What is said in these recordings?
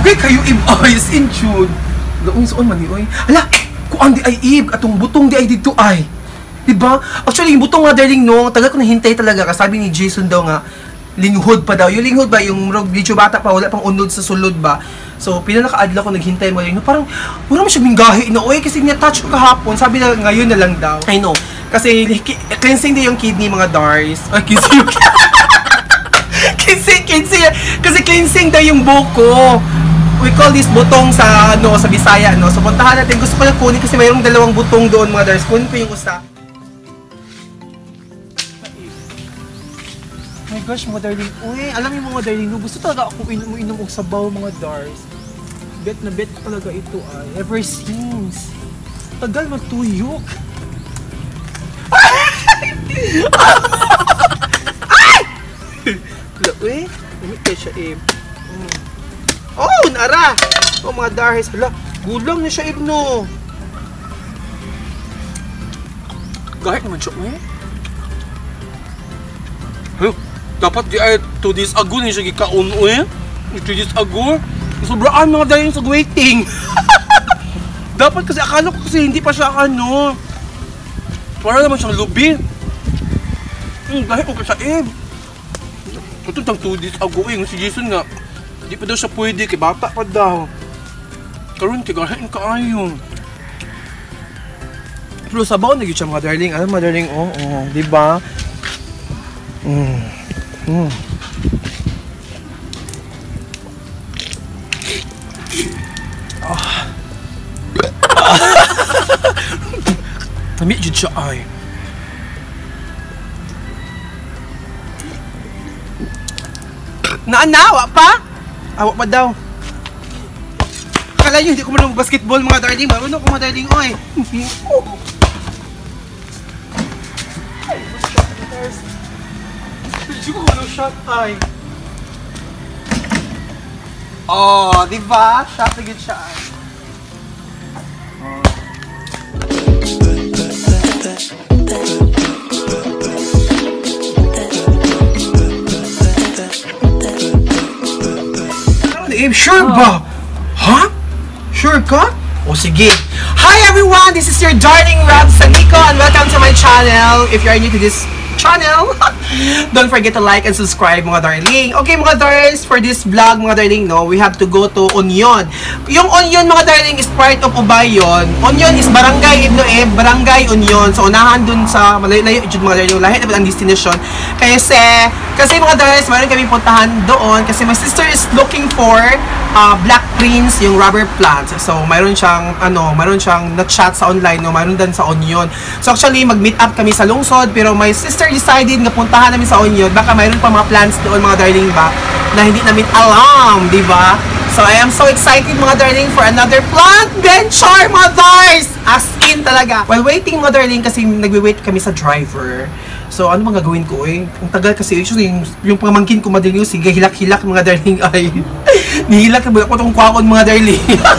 Dugay kayo ayos in tune. Laong soon man ni oy. Hala, kuan di ay ib atong butong di ay dito ay. Diba? Actually, yung butong nga darling no, tagal ko nahintay talaga. Sabi ni Jason daw nga, linghod pa daw. Yung linghod ba, yung medyo bata pa, wala pang unod sa sulod ba. So, pinanakaadla ko naghintay mo no, parang, wala mo siya minggahi na, oy, kasi niya-touch ko kahapon. Sabi na, ngayon na lang daw. I know. Kasi, cleansing din yung kidney, mga Dars. Ay, cleansing yung cleansing. Kasi cleansing daw yung buko. We call this butong sa, sa Bisaya, no. So, puntahan natin. Gusto ko lang kunin kasi mayroong dalawang butong doon, mga Dars. Kunin ko yung usa. Oh my gosh, mga darling. Uy, alam niyo mga darling, no, gusto talaga ako inom og sabaw, mga Dars. Bet na bet talaga ito ay. Ever since. Tagal magtuyok. Ay! Uy, lamit kayo siya eh. Oh, nara! Oh, mga Dars. Hala, gulang na siya eh, no. Gahit naman siya, eh. Huh? Dapat di ay 2 days ago na siya gikaon, eh. 2 days ago. Sobraan mga dayon sa waiting. Dapat kasi akala ko kasi hindi pa siya ano. Para naman siyang lubi. Dahil ko siya eh. Tututang 2 days ago eh. Si Jason nga, hindi pa daw siya pwede. Kaya bata pa daw. Karoon, tigahin ka ayon. Pero sabaw na yun siya mga darling. Alam mga darling, oo. Diba? Tami jud siya ay. Naanawa pa? Awa pa daw. Akala nyo, hindi ko marunong basketball mga darling. Marunong ko mga darling, oy. Hindi ko marunong shot ay. Oh, diba? Shot na good siya ay. Sure ba? Huh? Sure ka? O sige. Hi everyone! This is your darling Rob Sanico and welcome to my channel. If you are new to this channel, don't forget to like and subscribe mga darling. Okay mga darlings, for this vlog mga darling, no, we have to go to Union. Yung Union mga darling is part of Ubayon. Union is Barangay Idloeb, Barangay Union. So unahan dun sa malayo-layo mga darling, lahat na ang destination. Kasi mga darlings, mayroon kami puntahan doon kasi my sister is looking for Black Prince, yung rubber plant. So mayroon siyang na-chat sa online, no, mayroon din sa Union. So actually mag-meet up kami sa Lungsod, pero my sister decided na puntahan namin sa Union. Baka mayroon pa mga plans doon mga darling ba na hindi namin alam, di ba? So I am so excited mga darling for another plant venture mga dars! As in talaga. While waiting mga darling, kasi nagwe-wait kami sa driver. So ano mga gagawin ko eh? Ang tagal kasi yung pamangkin ko mga darling, sige hilak-hilak mga darling ay. Nihilak na ako itong kwakon mga darling.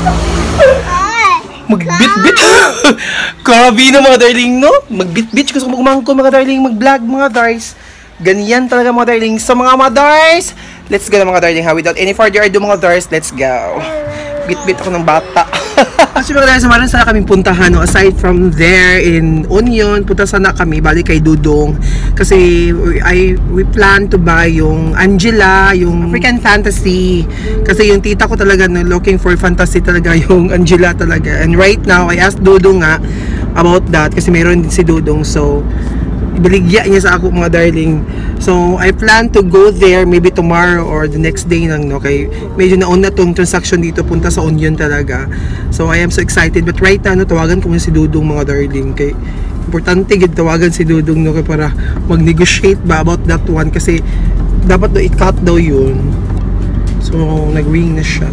Magbit-bit. Grabe na mga darling, no? Magbit-bit ko sa magmangko mga darling, mag-vlog mga dars. Ganyan talaga mga darling. So mga dars, let's go na mga darling ha. Without any further ado mga dars, let's go. Bit-bit ako ng bata. Actually mga dars, samaran sana kaming puntahan, no? Aside from there in Union, punta sana kami balik kay Dudong. Kasi we plan to buy yung Angela, yung African Fantasy. Kasi yung tita ko talaga, no, looking for fantasy talaga yung Angela talaga. And right now, I asked Dudong nga about that kasi mayroon din si Dudong. So ibaligya niya sa ako mga darling. So I plan to go there maybe tomorrow or the next day nang, no, kay medyo nauna tong transaction dito punta sa Union talaga. So I am so excited, but right now, no, tawagan ko muna si Dudong mga darling, kay importante gid tawagan si Dudong, no, kay para mag-negotiate ba about that one kasi dapat do i-cut daw yun. So nag-ring na siya.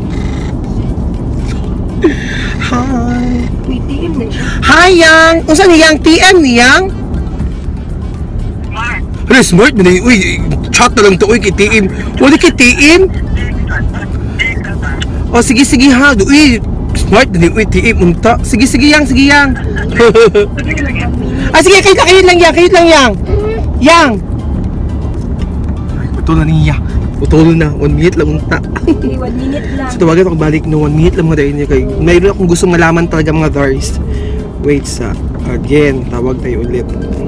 Hi. Wait, TM na siya. Hi Yang. Unsa ni Yang? TM ni Yang? Ano, smart na yun? Uy, chat na lang to. Uy, kitiim. Wala kitiim? O, sige, ha. Uy, smart na yun. Uy, tiim. Unta. Sige, Yang. Sige, Yang. Sige, kahit lang, Yang. Yang. Ay, betul na niya. Putol na, 1 minute lang unta. Okay, 1 minute lang. So tawagan ako balik no, 1 minute lang mga darling. Kay mayroon akong gusto malaman talaga mga dars. Wait sa, again, tawag tayo ulit.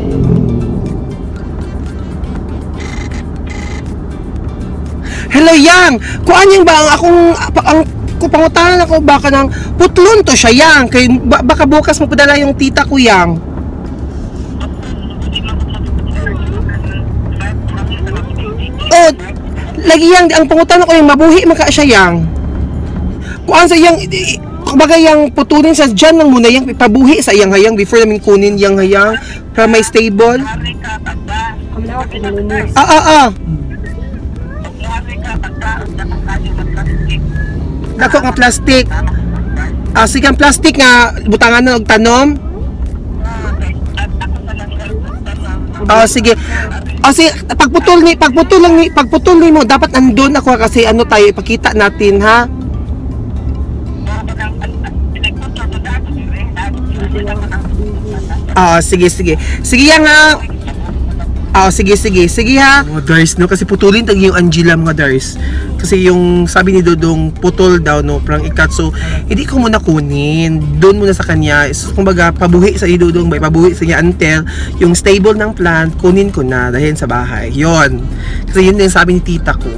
Hello Yang! Kuan yung ba ang akong pangutangan ako baka ng putlon to siya Yang. Kay baka bukas magpadala yung tita ko Yang. Oh, lagi Yang ang pangutangan ko yung mabuhi maka siya Yang. Kuan sa Yang kumbaga Yang putulin sa dyan lang muna Yang ipabuhi sa Yang hayang before namin kunin Yang hayang para may stable. Dako nga plastic. Sige ang plastic nga butangan na og tanom. Sige. Sige, pagputol ni mo dapat andun ako kasi ano tayo ipakita natin ha. Sige. Sige Yang ha. Sige ha. Mga dars no kasi putulin tag yung Angela mga dars. Kasi yung sabi ni Dodong putol daw no prang ikat so hindi ko muna kunin. Doon muna sa kanya. So, kumbaga pabuhi sa Dodong may pabuhi sa niya until yung stable ng plant kunin ko na dahil sa bahay. Yon. Kasi yun din sabi ni tita ko.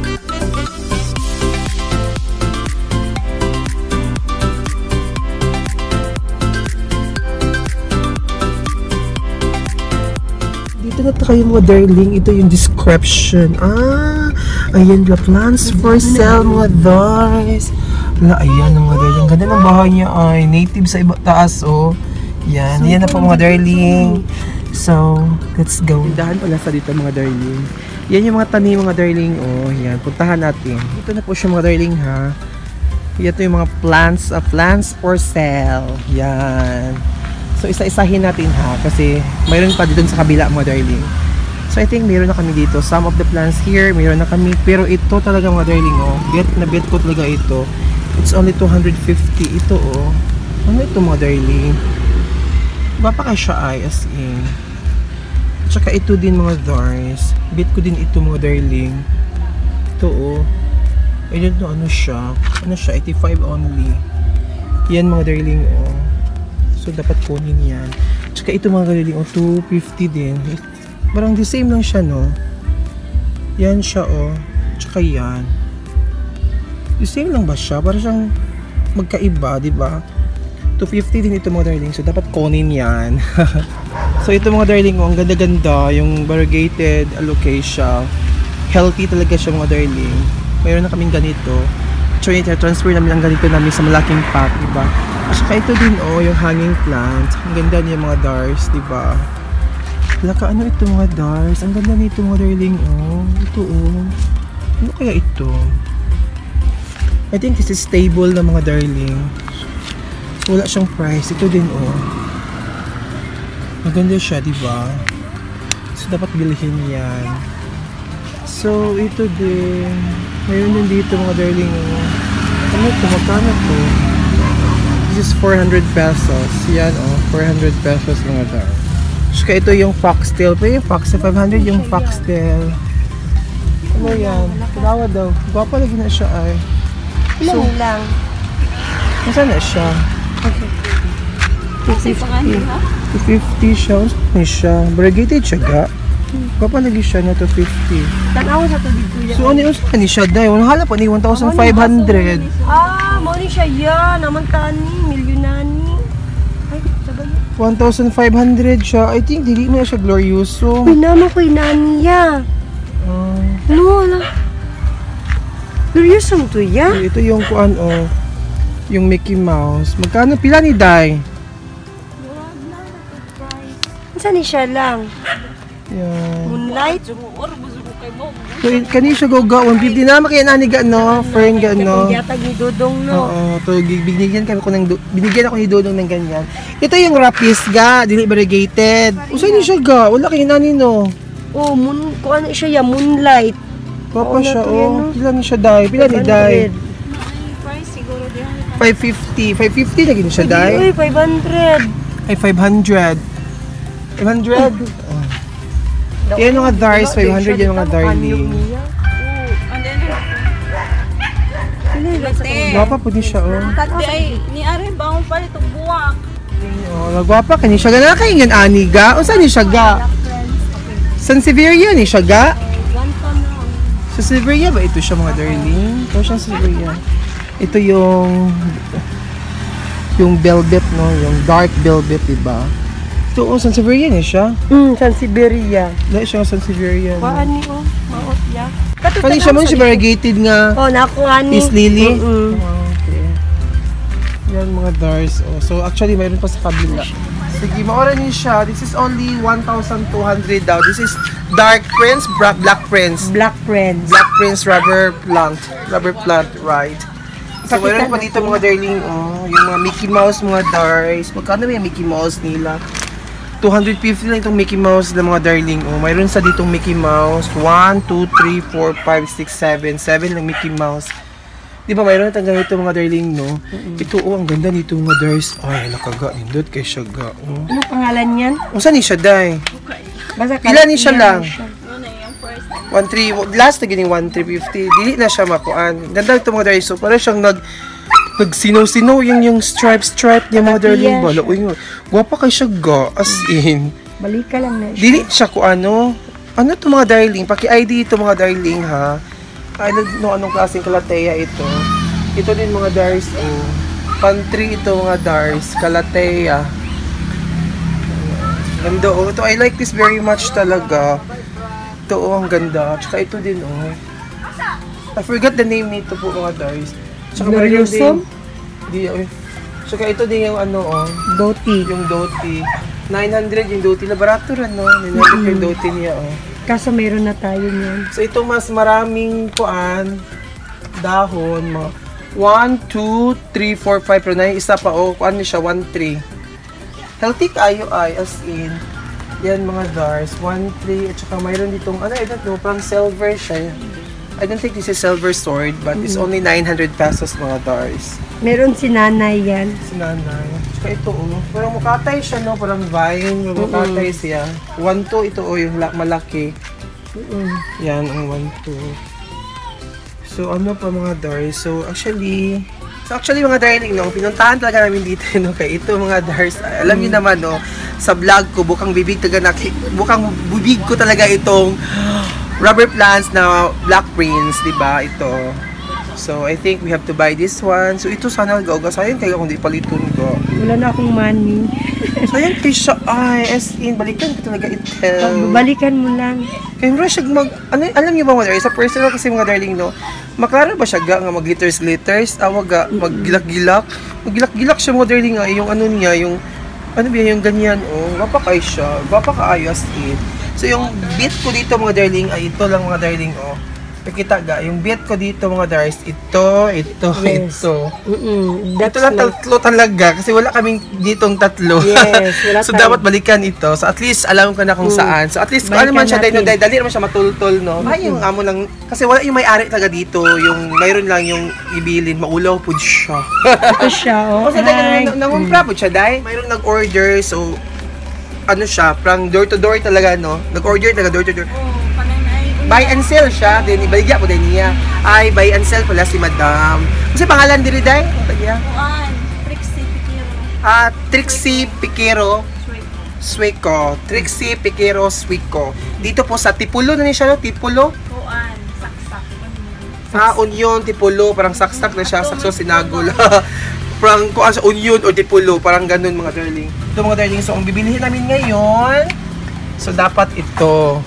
Ito na kayo mga darling, ito yung description. Ayan la plants for sale mga dars. Ayan mga darling, ganda ng bahay niya ay native sa iba taas oh. Yan na po mga darling. So, let's go. Tindahan pala sa dito mga darling. Yan yung mga tanim mga darling oh. Yan, puntahan natin. Ito na po siya mga darling ha. Ito yung mga plants for sale. Yan. So isa-isahin natin ha kasi mayroon pa dito sa kabila mga darling. So I think mayroon na kami dito. Some of the plants here, mayroon na kami. Pero ito talaga mga darling oh. Bet ko talaga ito. It's only 250 ito oh. Ano ito mga darling? Bapa ka siya ay as in. Tsaka ito din mga dars. Bet ko din ito mga darling. Ito oh. Ayun to ano siya? Ano siya? 85 only. Yan mga darling oh. So, dapat kunin yan. Tsaka ito mga galiling, 250 din. Parang the same lang siya, no? Yan siya, oh. Tsaka yan. The same lang ba siya? Parang siyang magkaiba, di ba? 250 din ito mga darling. So, dapat kunin yan. So, ito mga darling, oh, ang ganda-ganda. Yung variegated alocasia. Healthy talaga siya mga darling. Mayroon na kaming ganito. Transfer namin ang ganito namin sa malaking pot, di ba? Saka ito din oh, yung hanging plant. Ang ganda niya mga dars, di ba? Laka ano ito mga dars? Ang ganda nito mga darling oh. Ito oh. Ano kaya ito? I think this is stable na mga darling. Wala siyang price. Ito din oh. Maganda siya, di ba? So dapat bilhin yan. So ito din. Mayroon din dito mga darling oh. Ano ito? Magkano to? This is 400 pesos. Yan oh, 400 pesos mga dar. Saka ito yung foxtail. Pa yung foxtail, 500 yung foxtail. Ano yan? Kulawa daw. Gwapa lagi na siya ay. Ilang so, lang? Nasaan na siya? 250. 250 siya. Ano siya? Variegated siya ga? Gwapa lagi siya na 250. Tanaw sa tubig kuya. So ano yung saan ni siya dahil? Wala pa ni 1,500. Mao ni siya yan. Naman tani. Milyonani. Ay, sabay. 1,500 siya. I think dili mo na siya glorioso. Uy, naman ko yung nani ya. No, wala. Glorioso mo to ya? Ito yung kuan oh. Yung Mickey Mouse. Magkano pila ni Day? Saan ni siya lang? Yan. Moonlight? So, kani siya goga. 150 na makaya naniga no? Friend ga no? Yatag ni Dodong no? Oo. To, binigyan ako ni Dodong ng ganyan. Ito yung rapis ga. Dili variegated. Usa ni siya ga? Wala kay nani no? Oh, kung ano siya ya? Moonlight. Papa siya oh. Pila ni siya Day? Pila ni Day? 550. 550 lagi ni siya Day? Uy, 500. Ay 500. 500? Yan mga dars, 500 yung mga darling. Gwapa po din siya, oh. Kati ay, ni Ari, bangon pa ito buwak. Oh, nagwapa ka ni siya. Gana kayo nga, ani ga? O saan ni siya ga? San Severia ni siya ga? Sa Severia ba ito siya, mga darling? Ito siya sa Severia. Ito yung velvet, no? Yung dark velvet, diba? Ito, oh, San Severia ni siya. San Siberia. Dahil siya San Severia. No? Kuhaan ni, oh. Maot ya. Kani siya mo siya variegated nga. Oh, nakuha ni. Peace lily. Okay. Yan mga dars. Oh. So actually mayroon pa sa kabila. Sige, maura niyo siya. This is only 1,200 daw. This is dark prince, black prince. Black Prince. Black prince rubber plant. Rubber plant, right. So mayroon pa dito mga darling, oh, yung mga Mickey Mouse mga dars. Magkano ba yung Mickey Mouse nila? 250 lang itong Mickey Mouse na mga darling. Oh, mayroon sa ditong Mickey Mouse. 1, 2, 3, 4, 5, 6, 7. 7 lang Mickey Mouse. Di ba mayroon itong ganito mga darling, no? Ito, oh, ang ganda nito mga dars. Ay, nakaga. Nindot kay siya ga. Oh. Ano pangalan yan? O, saan ni siya, day? Basta Pila ni siya lang? Ano yung first? 1,300. Last na gining 1,350. Dili na siya makuan. Ganda ito mga dars. So, parang siyang nagsinaw-sinaw yung stripe niya mga darling. Bala, uy, gwapa kay siya ga. As in. Balik ka lang na siya. Dili siya ko ano to mga darling, paki-ID ito mga darling ha. I don't know anong klaseng kalateya ito. Ito din mga dars, oh. Pantry ito mga dars, kalateya. Ganda, oh. Ito, I like this very much talaga. Ito, oh, ang ganda. Tsaka ito din, oh. I forgot the name nito po mga dars. Tsaka Glorioso? Di, oh. Tsaka ito din yung ano, oh. Doti. Yung doti. 900 yung doti na barato rin, no? 900 yung doti niya, oh. Kaso meron na tayo niyan. So, ito mas maraming kuan, dahon, mga 1, 2, 3, 4, 5, pero na yung isa pa, oh, kuan niya siya, 1, 3. Healthy kayo ay, as in, yan mga dars, 1, 3, at saka mayroon ditong, ano, I don't know, parang silver siya. I don't think this is silver sword, but it's only 900 pesos mga dars. Meron si nanay yan. Si nanay. Tsaka ito, oh. Parang mukatay siya, no? Parang vine. Mukatay siya. 1, 2, ito, oh, yung malaki. Yan, ang 1, 2. So, ano pa mga dars? So, actually, mga darling, no? Pinuntahan talaga namin dito, no? Kaya ito, mga dars. Alam niyo naman, no? Sa vlog ko, bukang bibig ko talaga itong rubber plants na Black Prince, di ba? Ito. So, I think we have to buy this one. So, ito sana gawga. Sayang kayo kung di paliton ko. Wala na akong money. Sayang kayo siya. Ay, as in, balikan ko talaga ito. Balikan mo lang. Kaya mo siya alam niyo ba mga darling? Sa personal kasi mga darling, no? Maklaro ba siya ga nga mag-glitters? Awag ga, mag-gilak-gilak? Mag-gilak-gilak siya mga darling nga. Yung ano niya, yung, ano ba yung ganyan, oh. Gapa kayo siya. Gapa kaayo as in. So, yung bit ko dito mga darling, ay ito lang mga darling, oh. Pakita ga, yung bit ko dito mga dars, ito. Yes. Ito lang tatlo talaga kasi wala kaming ditong tatlo. Yes, wala so dapat balikan ito. So at least alam ko na kung saan. So at least kung ano man siya dahil dali naman siya matultol, no. Ay yung amo lang kasi wala yung may-ari talaga dito, yung mayroon lang yung ibilin, maulaw pud siya. Ito siya, oh. Kasi nangumpra pud siya dai. Mayroon nag-order, so ano siya, from door to door talaga, no. Nag-order talaga door to door. Buy and sell siya, din ibaligya ko din niya. Ay, buy and sell pala si Madam. Kasi pangalan diri day? Trixie Piquero. Trixie Piquero Suico. Trixie Piquero Suico. Dito po sa Tipulo na niya, no? Tipulo. Saksak. Onion, Tipulo, parang saksak na siya, sakso sinagol. Parang kung sa onion o Tipulo, parang ganun mga darling. Ito mga darling, so ang bibilihin namin ngayon, so dapat ito.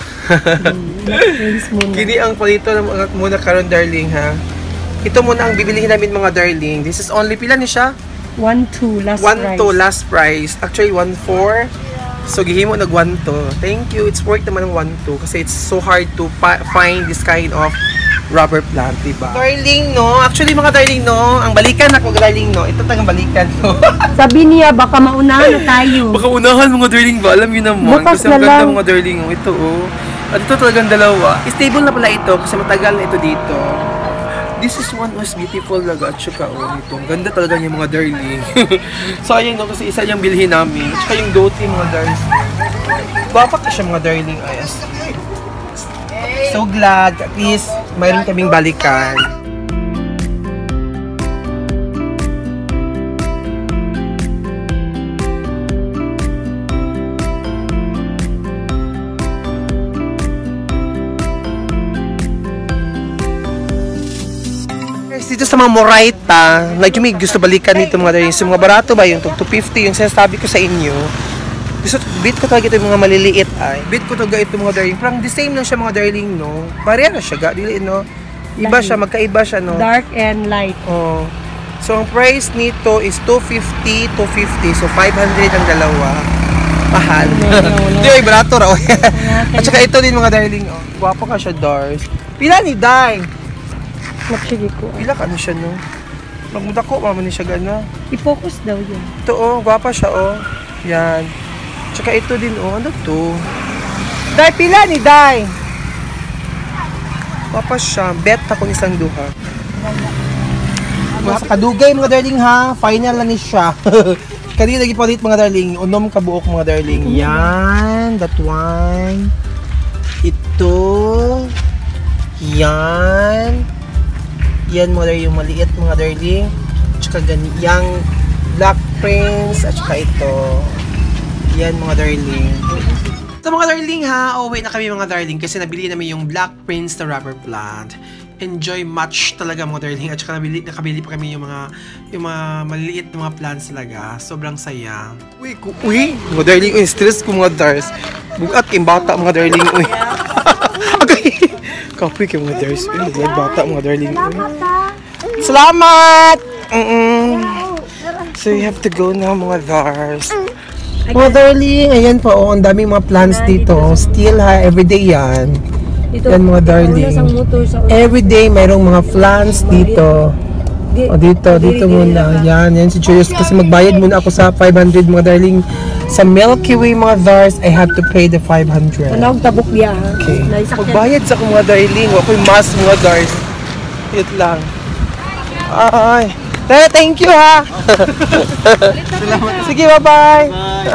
Kini ang palito na muna karon darling ha. Ito muna ang bibilihin namin mga darling. This is only pila ni siya? 1-2 last 1-2 price. last price. Actually 1-4. So gihimo nag 1-2. Thank you. It's worth naman ng 1-2 kasi it's so hard to find this kind of rubber plant, diba? Darling, no? Actually, mga darling, no? Ang balikan ako, darling, no? Ito tagang balikan, no? Sabi niya, baka maunahan na tayo. Baka unahan, mga darling ba? Alam niyo naman. Bukas kasi ang na ganda, lang. mga darling, oh. Ito, oh. At ito talagang dalawa. Stable na pala ito kasi matagal na ito dito. This is one was beautiful talaga. At saka, oh, ito. Ang ganda talaga niya, mga darling. Sayang, no? Kasi isa yung bilhin namin. At saka yung doti, mga darling. Bapak na siya, mga darling. Ayos. So glad, at least mayroon kaming balikan. sa mga Moraita, nag-jumi, gusto balikan dito mga darling. So, mga barato ba, yung 250, yung sinasabi ko sa inyo. Gusto, beat ko talaga ito yung mga maliliit ay. Beat ko talaga ito mga darling. Parang the same lang siya mga darling, no? Pareha na siya, dili, no? Iba siya, magkaiba siya, no? Dark and light. Oh. So, ang price nito is 250, 250. So, 500 ang dalawa. Mahal. Hindi, ay, barato raw. At saka ito din mga darling, oh. Guwapo ka siya, Dars. Pila ni Day? Magsige ko. Pila ka na siya, no? Magmuda ko, mama ni siya gana. I-focus daw yun. Ito, oh. Guwapa siya, oh. Yan. Tsaka ito din, oh. Ano to? Day, pila ni Day? Guwapa siya. Bet ako isang duha. Mga kadugay, mga darling, ha? Final na ni siya. Kanina lagi palit, mga darling. Unom kabuok, mga darling. Yan. That one. Ito. Yan. Yan, mga darling, yung maliit, mga darling. Tsaka yung Black Prince. At tsaka ito. Yan, mga darling. Ito, mga darling, ha? Uwi na kami, mga darling. Kasi nabili namin yung Black Prince na rubber plant. Enjoy much talaga, mga darling. At saka nakabili pa kami yung mga maliliit na mga plants talaga. Sobrang saya. Uy, mga darling. Uy, stress ko, mga dars. Bugat kayong bata, mga darling. Uy. Okay. Kapoy kayo, mga dars. Uy, bugat bata, mga darling. Uy. Salamat! So, you have to go now, mga dars. Mga darling, ayan pa, oh. Ang daming mga plants dito. Still, ha? Everyday yan. Dito, Yan, mga darling. Everyday, mayroong mga plants dito. O, dito muna. Yan si Julius. Kasi magbayad muna ako sa 500, mga darling. Sa Milky Way, mga dars, I have to pay the 500. Anong tabok niya, ha? Okay. Magbayad sa akong mga darling. Ako'y mas, mga dars. It lang. Ay. Thank you, ha? Sige, bye-bye.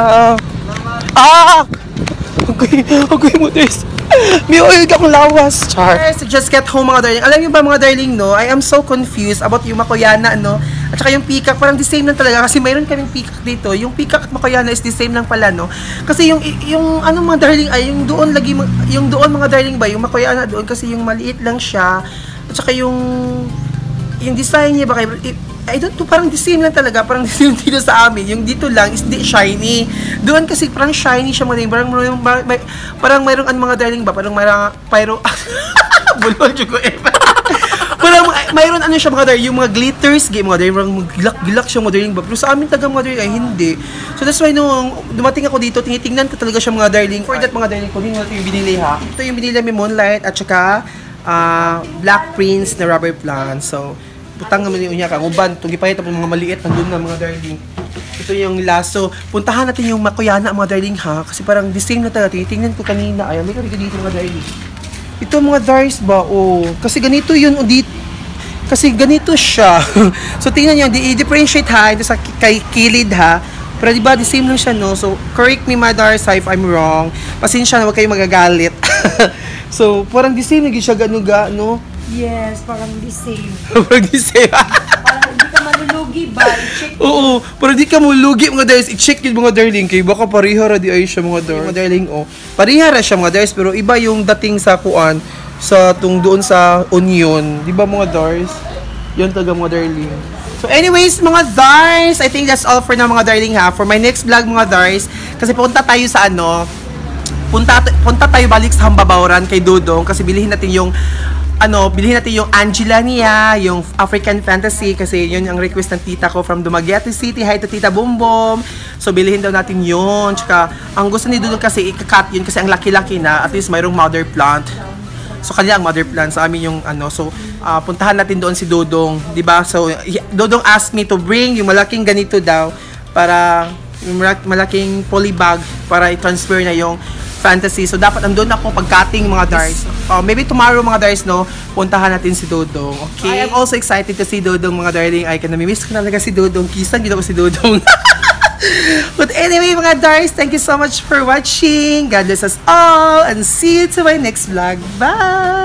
Okay, mga dars. May oil ka kong lawas, char. So just get home, mga darling. Alam niyo ba, mga darling, no? I am so confused about yung Makoyana, no? At saka yung peacock, parang the same lang talaga. Kasi mayroon kaming peacock dito. Yung peacock at Makoyana is the same lang pala, no? Kasi yung ano, mga darling, ay yung doon lagi, yung doon, mga darling ba? Yung Makoyana doon kasi yung maliit lang siya. At saka yung design niya ba kayo, I don't know, parang the same lang talaga, parang the same dito sa amin. Yung dito lang is di shiny. Doon kasi parang shiny siya, mga darling. Parang mayroong mga darling ba? Parang bulol ko eh. Parang mayroon ano siya, mga darling, yung mga glitters, mga darling, parang gilak siya, mga darling ba? Pero sa amin taga, mga darling, ay hindi. So that's why nung dumating ako dito, tinitingnan ko talaga siya, mga darling. For that, mga darling, kunin mo ito yung binili, ha? Ito yung binili namin, Moonlight, at saka Black Prince na rubber plant. So, putang naman yung kang uban, itong ipahit mga maliit, nandun na, mga darling. Ito yung laso. Puntahan natin yung Makoyana, mga darling, ha? Kasi parang the same na talaga. Tingnan ko kanina. Ay, may karika dito, mga darling. Ito, mga dars ba? Oh. Kasi ganito yun. Kasi ganito siya. So, tingnan nyo. I-differentiate, ha? Ito sa kilid, ha? Pero diba, the same lang siya, no? So, correct me, my dars, if I'm wrong. Pasensya na, huwag kayong magagalit. So, parang the same. Naging siya ganuga, no? Yes, parang the same. Parang the same. Parang hindi ka malulugi ba? I-check. Oo, parang di ka malulugi, mga dars. I-check yun, mga darling. Kaya baka parihara di ay siya, mga dars. Mga darling, oh. Parihara siya, mga dars. Pero iba yung dating sa kuan, sa doon sa onion. Di ba, mga dars? Yun talaga, mga darling. So anyways, mga dars, I think that's all for now, mga darling, ha. For my next vlog, mga dars, kasi punta tayo sa punta tayo balik sa Hambabauran kay Dodong kasi bilhin natin yung Angela niya, yung African Fantasy kasi yun ang request ng tita ko from Dumaguete City. Hi to Tita Bumbom. So bilhin daw natin yun. Tsaka ang gusto ni Dodong kasi i-cut yun kasi ang laki-laki na, at least mayroong mother plant. So kanila ang mother plant sa amin yung so puntahan natin doon si Dodong, 'di ba? So Dodong asked me to bring yung malaking ganito daw para yung malaking polybag para i-transfer na yung Fantasy. So, dapat andun ako pag-cutting, mga dars. Maybe tomorrow, mga dars, no? Puntahan natin si Dodong. Okay? I am also excited to see Dodong, mga darling. Ay, namimiss ko talaga si Dodong. Kisan, dito ko si Dodong. But anyway, mga dars, thank you so much for watching. God bless us all. And see you to my next vlog. Bye!